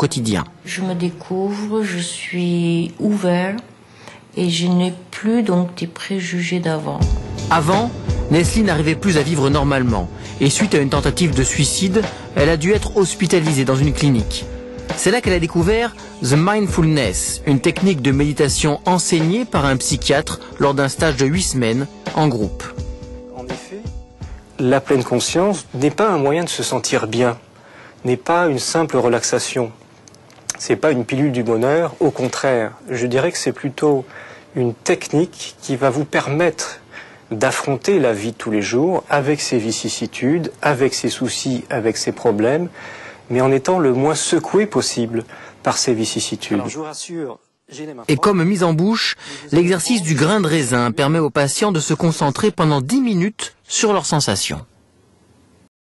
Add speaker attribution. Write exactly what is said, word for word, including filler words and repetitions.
Speaker 1: quotidien.
Speaker 2: Je me découvre, je suis ouvert et je n'ai plus donc des préjugés d'avant.
Speaker 1: Avant, Nestlé n'arrivait plus à vivre normalement et suite à une tentative de suicide, elle a dû être hospitalisée dans une clinique. C'est là qu'elle a découvert The Mindfulness, une technique de méditation enseignée par un psychiatre lors d'un stage de huit semaines en groupe.
Speaker 3: En effet, la pleine conscience n'est pas un moyen de se sentir bien, n'est pas une simple relaxation. C'est pas une pilule du bonheur, au contraire. Je dirais que c'est plutôt une technique qui va vous permettre d'affronter la vie de tous les jours avec ses vicissitudes, avec ses soucis, avec ses problèmes, mais en étant le moins secoué possible par ces vicissitudes. Alors, je vous rassure,
Speaker 1: et comme mise en bouche, l'exercice du grain de raisin permet aux patients de se concentrer pendant dix minutes sur leurs sensations.